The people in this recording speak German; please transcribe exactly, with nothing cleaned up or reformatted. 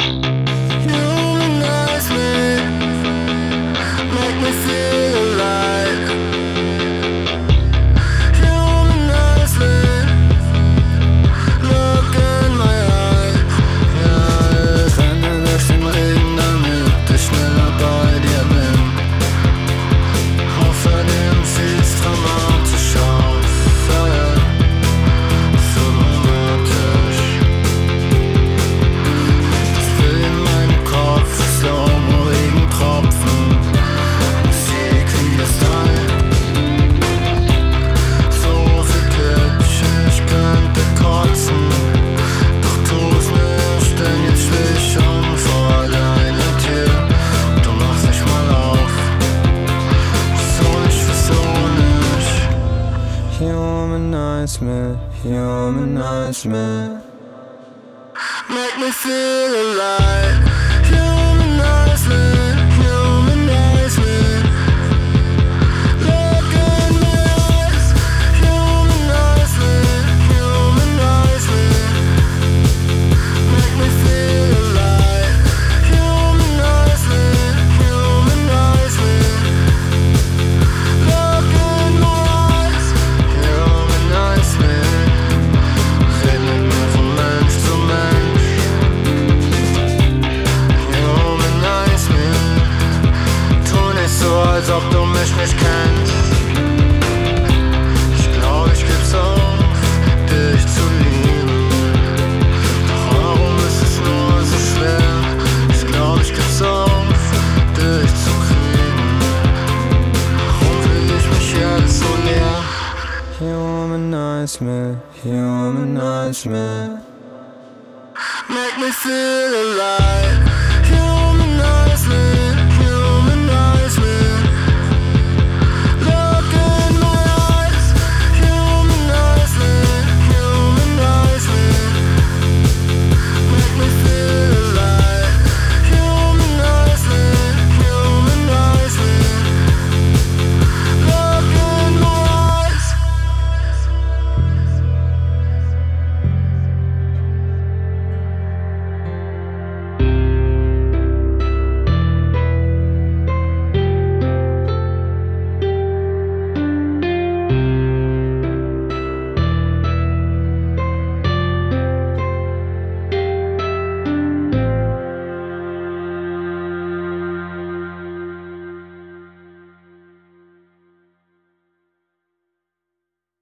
Humanize me, make me feel alive. Humanize me, look in my eyes. Ja, ich renne durch den Regen, damit ich schneller bei dir bin. Außerdem sieht's dramatisch aus, ja, ja, so dramatisch. Ich will in meinem Kopf Slow-Mo Regentropfen, Musik wie es sei. So viel Kitsch, ich könnte kotzen, doch tu's nicht, denn jetzt steh ich schon vor deiner Tür. Und du machst dich mal auf. Humanize me, humanize me, make me feel alive. Humanize me, humanize me, look in my eyes. Humanize me, humanize me, make me feel alive. Humanize me, humanize me, look in my eyes. Humanize me, red mit mir von Mensch zu Mensch. Humanize me, tu nicht so, als ob du mich nicht kennst. Ich glaub, ich geb's auf, dich zu lieben. Doch warum ist es nur so schwer? Ich glaub, ich geb's auf, dich zu kriegen. Warum fühl ich mich jetzt so leer? Humanize me, humanize me, make me feel alive.